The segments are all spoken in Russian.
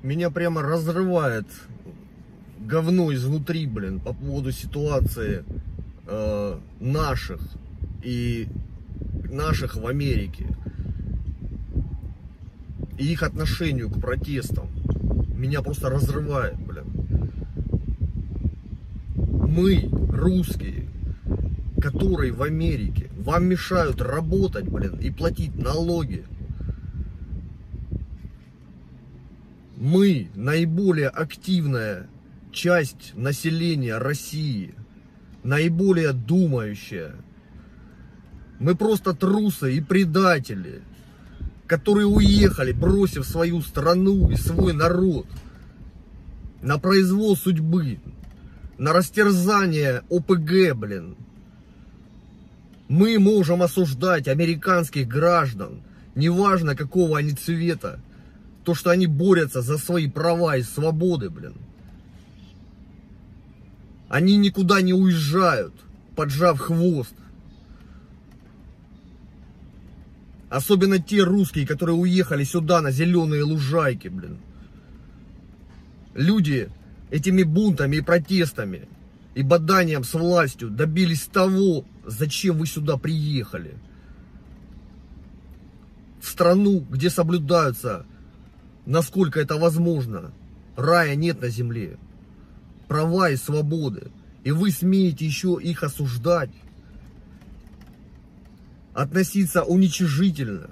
Меня прямо разрывает говно изнутри, блин, по поводу ситуации наших в Америке и их отношению к протестам. Меня просто разрывает, блин. Мы, русские, которые в Америке, вам мешают работать, блин, и платить налоги. Мы наиболее активная часть населения России, наиболее думающая. Мы просто трусы и предатели, которые уехали, бросив свою страну и свой народ на произвол судьбы, на растерзание ОПГ, блин. Мы можем осуждать американских граждан, неважно какого они цвета, то, что они борются за свои права и свободы, блин. Они никуда не уезжают, поджав хвост. Особенно те русские, которые уехали сюда на зеленые лужайки, блин. Люди этими бунтами и протестами и боданием с властью добились того, зачем вы сюда приехали. В страну, где соблюдаются, насколько это возможно, рая нет на земле, права и свободы. И вы смеете еще их осуждать, относиться уничижительно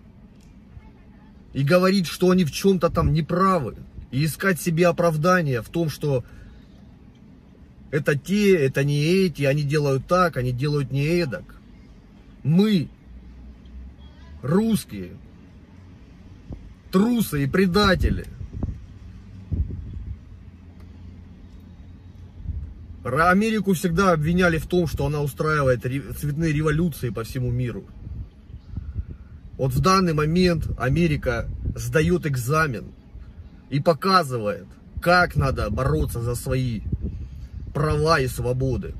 и говорить, что они в чем-то там неправы, и искать себе оправдание в том, что это те, это не эти, они делают так, они делают не эдак. Мы, русские, трусы и предатели. Америку всегда обвиняли в том, что она устраивает цветные революции по всему миру. Вот в данный момент Америка сдает экзамен и показывает, как надо бороться за свои права и свободы.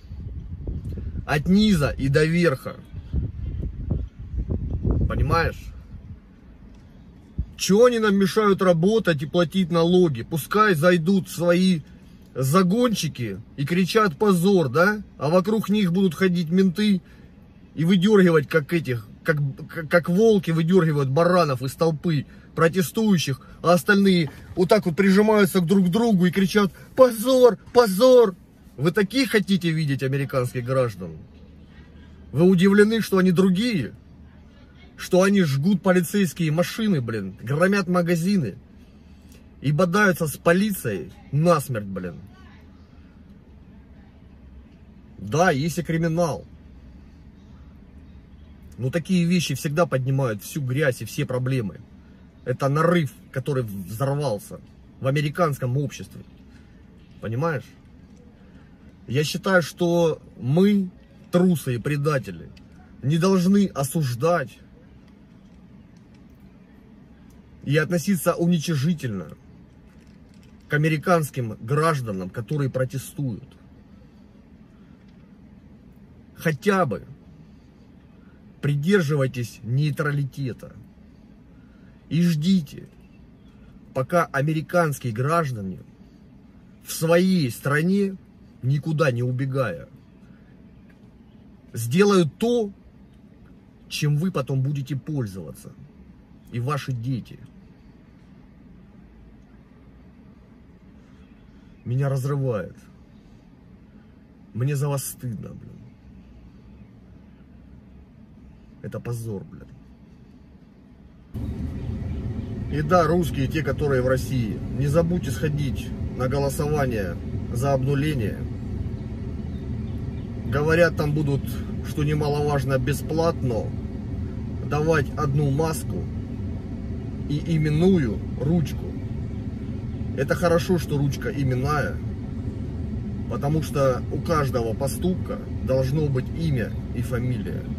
От низа и до верха. Понимаешь? Чего они нам мешают работать и платить налоги? Пускай зайдут свои загонщики и кричат позор, да? А вокруг них будут ходить менты и выдергивать, как волки выдергивают баранов из толпы протестующих, а остальные вот так вот прижимаются друг к другу и кричат позор, позор. Вы таких хотите видеть американских граждан? Вы удивлены, что они другие? Что они жгут полицейские машины, блин, громят магазины и бодаются с полицией насмерть, блин. Да, есть и криминал. Но такие вещи всегда поднимают всю грязь и все проблемы. Это нарыв, который взорвался в американском обществе. Понимаешь? Я считаю, что мы, трусы и предатели, не должны осуждать и относиться уничижительно к американским гражданам, которые протестуют. Хотя бы придерживайтесь нейтралитета и ждите, пока американские граждане в своей стране, никуда не убегая, сделают то, чем вы потом будете пользоваться, и ваши дети. Меня разрывает. Мне за вас стыдно, блин. Это позор, блин. И да, русские, те, которые в России, не забудьте сходить на голосование за обнуление. Говорят, там будут, что немаловажно, бесплатно давать одну маску и именную ручку. Это хорошо, что ручка именная, потому что у каждого поступка должно быть имя и фамилия.